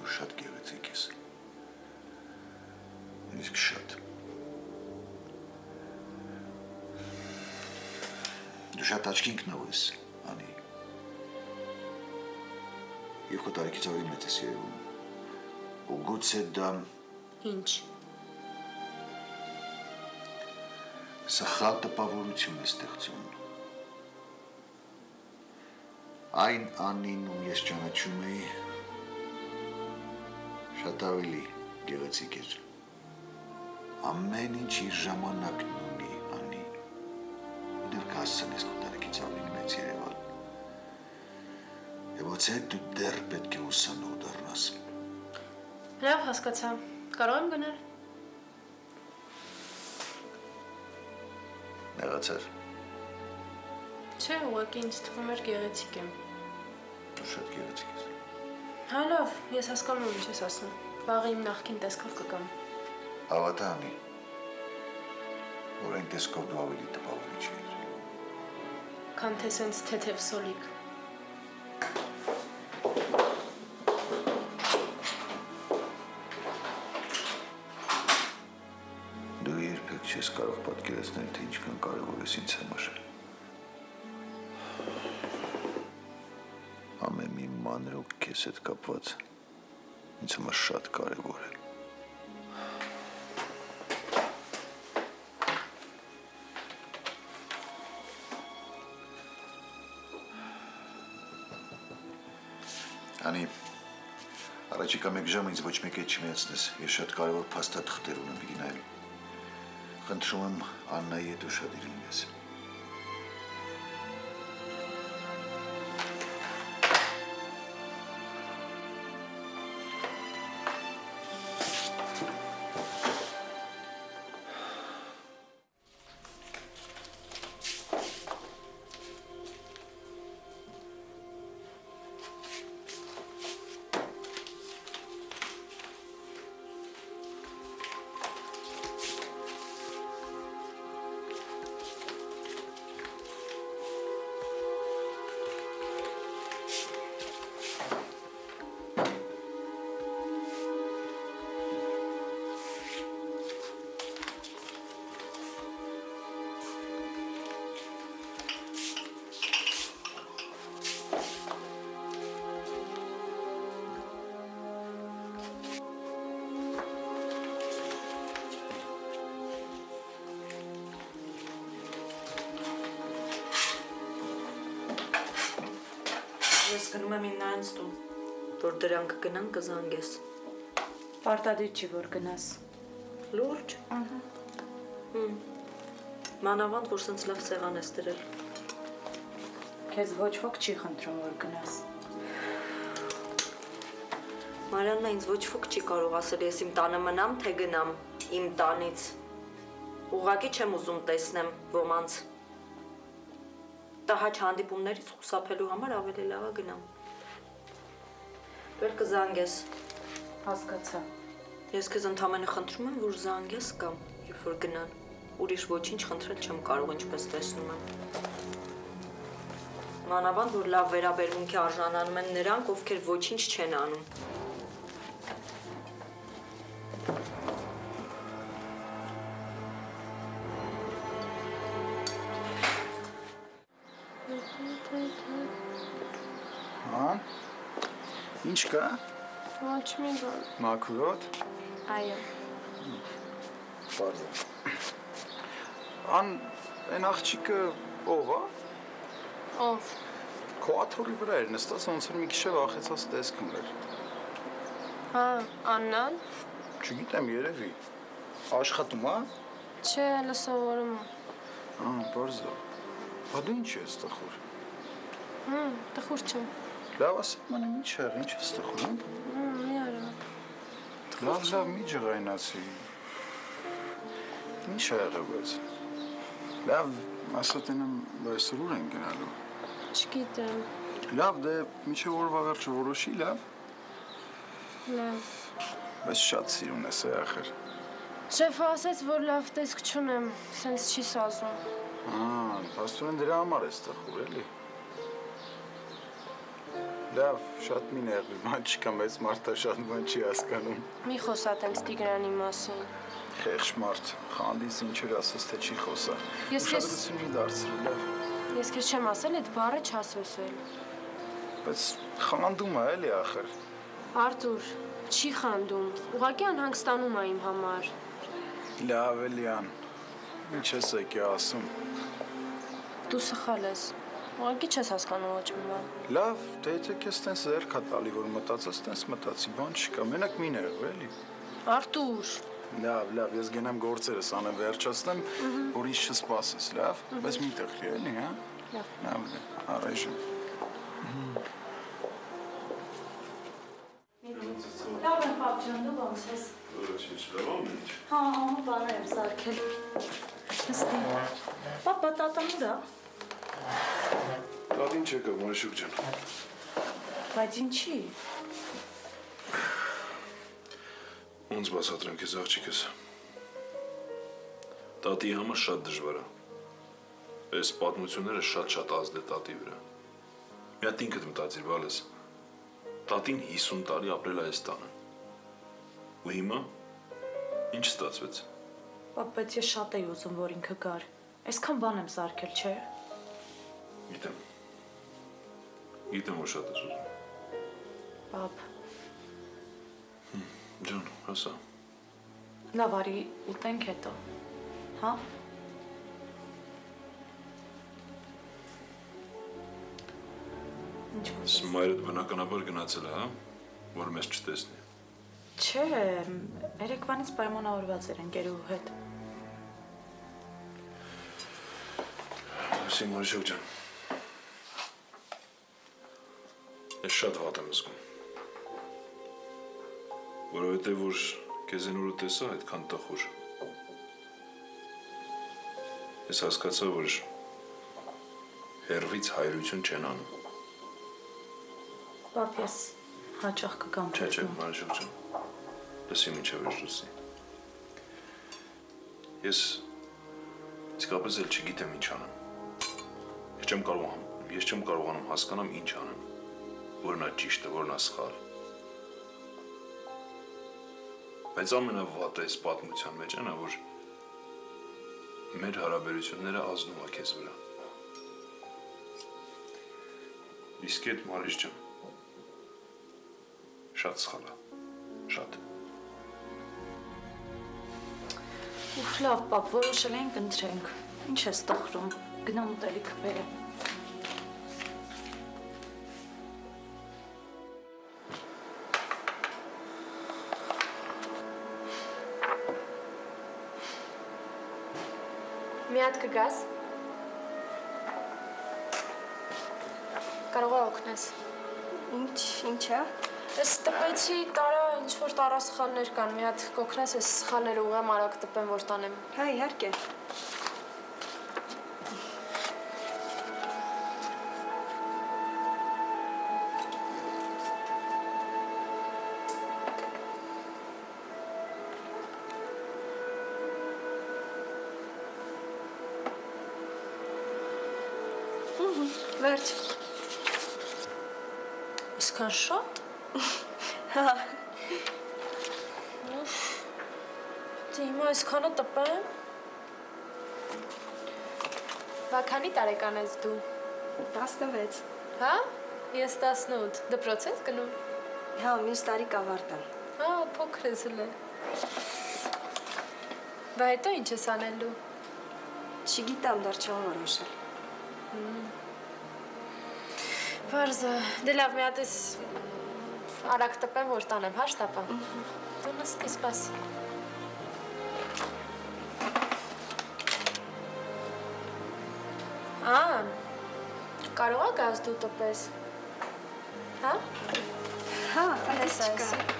դու շատ գեղեցիկ ես։ Իսկ շատ։ Դու շատ աչքի ընկնող ես, Անի։ Եվ քո տարիքից ավելի մեծ ես երևում։ Ու գուցե դա… Ինչ։ Սխալ տպավորություն է ստեղծում։ Այն Անին, ում ես ճանաչում էի, շատ ավելի գեղեցիկ էր։ Ամեն ինչ իր ժամանակն ունի, Անի։ Դեռ կհասցնես քո տարիքից ավելի մեծ երևալ։ Եվ ոցե դու դեռ պետք է ուսանող դառնաս։ Լավ, հասկացա։ Կարող եմ գնալ։ Նեղացար։ Չէ, ուղղակի ինձ թվում էր գեղեցիկ եմ։ Դու շատ գեղեցիկ ես։ Հա լավ, ես հասկանում եմ ինչ ես ասում։ Վաղը իմ նախկին տեսքով կգամ։ Հավատա, Անի, որ այն տեսքով դու ավելի տպավորիչ ես։ Քան թե սենց թեթև սոլիկ։ Դու երբեք չես կարող պատկերացնել, թե ինչքան կարևոր ես ինձ համար։ Ամեն մի մանրուք քեզ հետ կապված ինձ համար շատ կարևոր է։ Անի, առաջիկա մեկ ժամ ինձ ոչ մեկ հետ չմիացնես, ես շատ կարևոր փաստաթղթեր ունեմ պիտի նայեմ։ Խնդրում եմ Աննայի հետ ուշադիր լինես։ Ես գնում եմ իննայից տուն, որ դրանք գնան կզանգես։ Պարտադիր չի, որ գնաս։ Լուրջ։ Մանավանդ, որ սենց լավ սեղան ես դրել։ Քեզ ոչ ոք չի խնդրում, որ գնաս։ Մարիաննա, ինձ ոչ ոք չի կարող ասել, ես իմ տանը մնամ, թե գնամ իմ տանից։ Ուղղակի չեմ ուզում տեսնեմ ոմանց։ Տհաճ հանդիպումներից խուսափելու համար ավելի լավ է գնամ։ Դու կզանգես։ Հասկացա։ Ես քեզ ընդամենը խնդրում եմ, որ զանգես կամ երբ որ գնան։ Ուրիշ ոչինչ խնդրել չեմ կարող, ինչպես տեսնում եմ։ Մանավանդ, որ լավ վերաբերմունքի արժանանում են նրանք, ովքեր ոչինչ չեն անում։ Ան, ինչ կա։ Ոչ մի բան։ Մաքրոտ։ Այո։ Պարզ է։ Ան, այն աղջիկը ով է։ Ով։ Քո աթոռի վրա էր նստած, ոնց որ մի քիչ վախեցած տեսք ուներ։ Հա, Աննան։ Չգիտեմ, երևի։ Աշխատում է։ Չէ, հələ սովորում եմ։ Պարզ է։ Բա դու ինչ ես տխուր։ Տխուր չեմ։ Լավ ասեմ, մանեմ ինչ եղավ, ինչ ես տխուր։ Մի արա։ Լավ, մի ջղայնացի։ Ինչ ա եղել բայց։ Լավ, ասա տենեմ, այսօր ուր են գնալու։ Չգիտեմ։ Լավ, դե մինչև օրվա վերջը որոշի, լավ։ Լավ։ Բայց շատ սիրուն ես ախր։ Շեֆը ասեց, որ լավ տեսք չունեմ, սենց չի սազում։ Աստորեն դրա համար ես տխուր, էլի։ Լավ, շատ մի նեղվի, մանչիկա մեծ մարդա շատ բան չի հասկանում։ Մի խոսա տենց Տիգրանի մասին։ Խեղճ մարդ, խանդից ինչեր ասես թե չի խոսա։ Ես քեզ- Ուշադրություն մի դարձրու, լավ։ Ես քեզ չեմ ասել, այդ բառը չասոսել։ Բայց խանդում է էլի ախր։ Արտուր, չի խանդում։ Ուղղակի անհանգստանում է իմ համար։ Լավ էլիան։ Ինչ ես եկի ասում։ Դու սխալ ես։ Ուղղակի չես հասկանում ոչ մի բան։ Լավ, դե եթե քեզ տենց ձեռք է տալի, որ մտածես, տենց մտածի, բան չկա, մենակ մի ներվ, էլի։ Արտուր, Լավ, ես գնամ գործերս անեմ վերջացնեմ, որ ինչ չսպասես, լավ, բայց մի տեղ լի, էլի, հա։ Լավ։ Լավ, առայժմ։ Լավ եմ, պապ ջան, դու ոնց ես։ Հա, ամու բաներ եմ սարքել։ Նստի։ Պապա, տատան ուր է։ Տատին չեկա, Մարիշուկ ջան։ Բայց ինչի։ Ոնց բացատրեմ քեզ աղջիկս։ Տատի համար շատ դժվար է։ Այս պատմությունները շատ ազդել է տատի վրա։ Մի հատ ինքդ մտածիր, բալես։ Տատին 50 տարի ապրել է այս տանը։ Ու հիմա ինչ ստացվեց։ Պապ, բայց ես շատ էի ուզում, որ ինքը գար։ Այսքան բան եմ սարքել, չէ։ Գիտեմ։ Գիտեմ, որ շատ ես ուզում։ Պապ, Ջան, հասա։ լավ արի ուտենք հետո։ Հա։ Ինչ կուզես։ Մայրդ բնականաբար գնացել է, հա, որ մեզ չտեսնի։ Չէ, երեկվանից պայմանավորված էր ընկերուհու հետ։ Լսի, Մարիշոկ ջան։ Ես շատ վատ եմ զգում։ Որովհետև որ քեզ այն օրը տեսա այդքան տխուր։ Ես հասկացա, որ հերվից հայրություն չեն անում։ Պապ, ես հաճախ կգամ։ Չէ, Մարիշոկ ջան։ Լսի մինչև վերջուսի։ Ես իսկապես էլ չգիտեմ ինչ անեմ։ Ես չեմ կարողանում հասկանամ ինչ անեմ։ Որն է ճիշտը, որն է սխալ։ Բայց ամենավատը այս պատմության մեջ այն է, որ մեր հարաբերությունները ազդում է քեզ վրա։ Իսկ այդ Մարիշ ջան, շատ սխալ է, շատ։ Ուխ, լավ, պապ, որոշել ենք ընտրենք։ Ինչ ես տխրում։ Գնամ ուտելիքը բերեմ։ մի հատ կգաս։ Կարող է օգնես։ Ինչ է։ Այս տպեցի տարա ինչ-որ տարասխալներ կան, մի հատ կօգնես այս սխալները ուղղեմ արագ տպեմ, որ տանեմ։ Հա, իհարկե։ Վերջ։ Իսկան շատ։ Հա։ Դե հիմա այսքանը տպեմ։ Բա քանի տարեկան ես դու։ 16։ Հա? Ես 18։ Դպրոց ես գնում։ Հա, մյուս տարի կավարտեմ։ Հա, փոքր ես հլը։ Բա հետո ինչ ես անելու։ Չգիտեմ, դեռ չեմ որոշել։ Վարզը, դե լավ, մի հատ ես արագ տպեմ, որ տանեմ, հա, շտապա։ Դու նստի, սպասի։ Ան, կարող է գազ դու տպես։ Հա? Հա, Ես այդպես չկա։ այսի։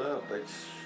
Լավ, բայց